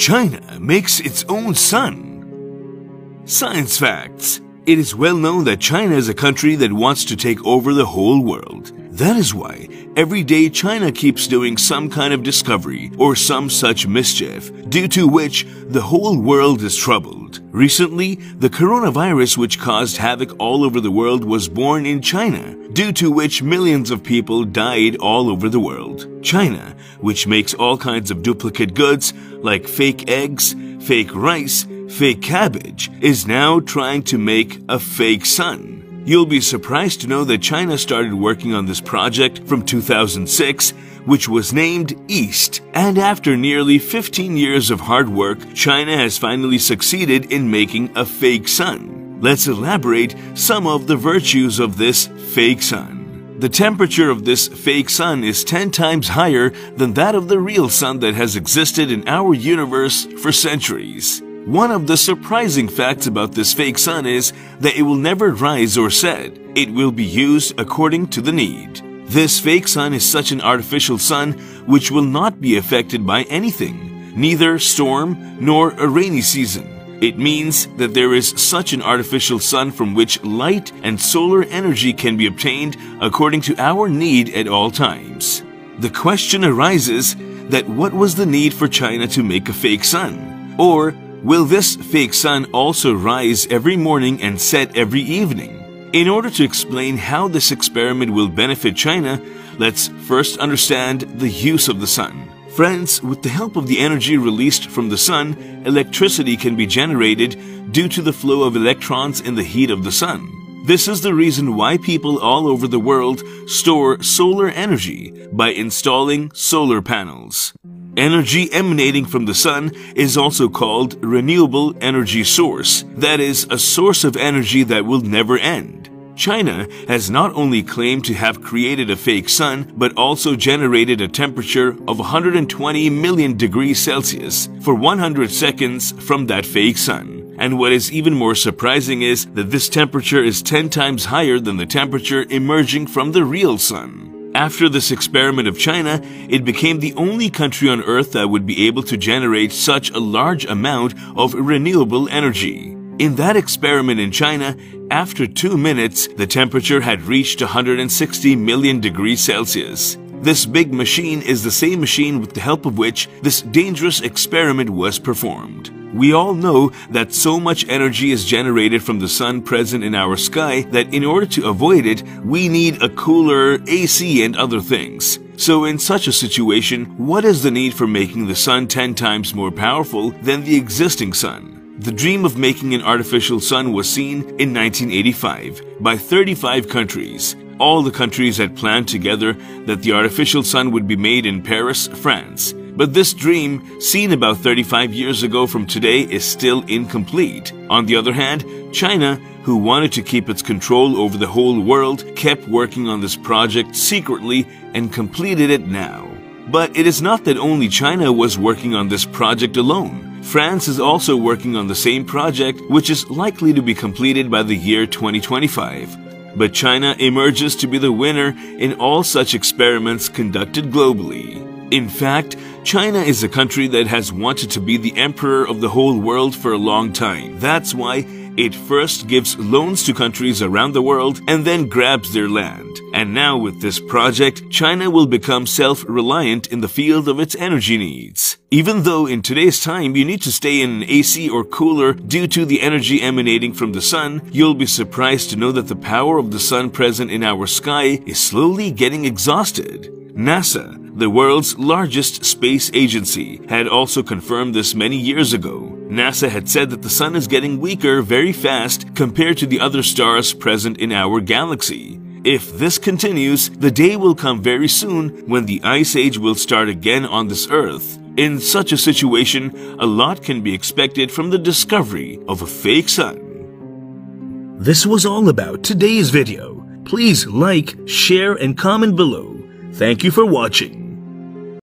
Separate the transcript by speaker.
Speaker 1: China makes its own sun. Science facts. It is well known that China is a country that wants to take over the whole world. That is why every day China keeps doing some kind of discovery or some such mischief, due to which the whole world is troubled. Recently, the coronavirus which caused havoc all over the world was born in China, due to which millions of people died all over the world. China, which makes all kinds of duplicate goods like fake eggs, fake rice, fake cabbage, is now trying to make a fake sun. You'll be surprised to know that China started working on this project from 2006, which was named EAST. And after nearly 15 years of hard work, China has finally succeeded in making a fake sun. Let's elaborate some of the virtues of this fake sun. The temperature of this fake sun is 10 times higher than that of the real sun that has existed in our universe for centuries. One of the surprising facts about this fake sun is that it will never rise or set. It will be used according to the need. This fake sun is such an artificial sun which will not be affected by anything, neither storm nor a rainy season. It means that there is such an artificial sun from which light and solar energy can be obtained according to our need at all times. The question arises that what was the need for China to make a fake sun? Or will this fake sun also rise every morning and set every evening? In order to explain how this experiment will benefit China, let's first understand the use of the sun. Friends, with the help of the energy released from the sun, electricity can be generated due to the flow of electrons in the heat of the sun. This is the reason why people all over the world store solar energy by installing solar panels. Energy emanating from the sun is also called renewable energy source. That is, a source of energy that will never end. China has not only claimed to have created a fake sun, but also generated a temperature of 120 million degrees Celsius for 100 seconds from that fake sun. And what is even more surprising is that this temperature is 10 times higher than the temperature emerging from the real sun. After this experiment of China, it became the only country on Earth that would be able to generate such a large amount of renewable energy. In that experiment in China, after 2 minutes, the temperature had reached 160 million degrees Celsius. This big machine is the same machine with the help of which this dangerous experiment was performed. We all know that so much energy is generated from the sun present in our sky that in order to avoid it, we need a cooler, AC, and other things. So in such a situation, what is the need for making the sun 10 times more powerful than the existing sun? The dream of making an artificial sun was seen in 1985 by 35 countries. All the countries had planned together that the artificial sun would be made in Paris, France. But this dream, seen about 35 years ago from today, is still incomplete. On the other hand, China, who wanted to keep its control over the whole world, kept working on this project secretly and completed it now. But it is not that only China was working on this project alone. France is also working on the same project, which is likely to be completed by the year 2025. But China emerges to be the winner in all such experiments conducted globally. In fact, China is a country that has wanted to be the emperor of the whole world for a long time. That's why it first gives loans to countries around the world and then grabs their land. And now with this project, China will become self-reliant in the field of its energy needs. Even though in today's time you need to stay in an AC or cooler due to the energy emanating from the sun, you'll be surprised to know that the power of the sun present in our sky is slowly getting exhausted. NASA, the world's largest space agency, had also confirmed this many years ago. NASA had said that the sun is getting weaker very fast compared to the other stars present in our galaxy. If this continues, the day will come very soon when the Ice Age will start again on this Earth. In such a situation, a lot can be expected from the discovery of a fake sun. This was all about today's video. Please like, share, and comment below. Thank you for watching.